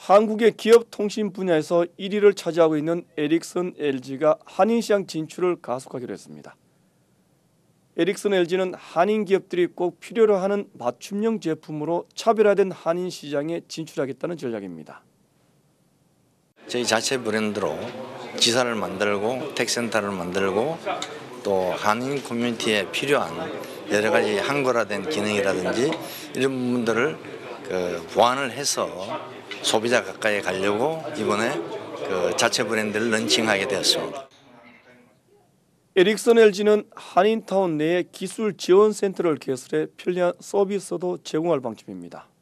한국의 기업 통신 분야에서 1위를 차지하고 있는 에릭슨 LG가 한인시장 진출을 가속하기로 했습니다. 에릭슨 LG는 한인 기업들이 꼭 필요로 하는 맞춤형 제품으로 차별화된 한인 시장에 진출하겠다는 전략입니다. 저희 자체 브랜드로 지사를 만들고 택센터를 만들고 또 한인 커뮤니티에 필요한 여러 가지 한글화된 기능이라든지 이런 부분들을 보완을 해서 소비자 가까이 가려고 이번에 자체 브랜드를 런칭하게 되었습니다. 에릭슨 LG는 한인타운 내에 기술 지원 센터를 개설해 편리한 서비스도 제공할 방침입니다.